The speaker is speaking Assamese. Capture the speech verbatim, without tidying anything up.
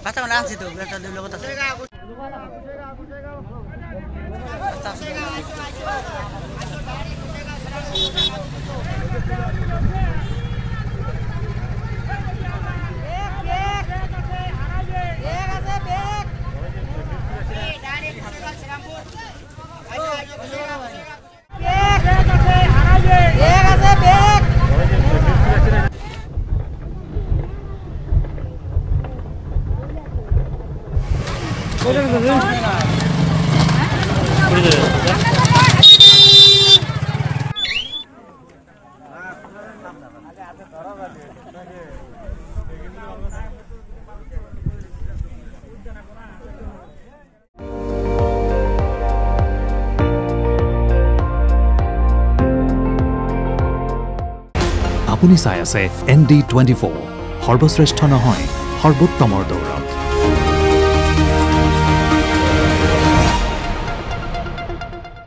বাচ্চা মানে আছে তো একটা দুই লগত আছে আপুনি চাই আছে এন ডি টুৱেণ্টি ফ'ৰ সৰ্বশ্ৰেষ্ঠ নহয় সৰ্বোত্তমৰ দৌৰ।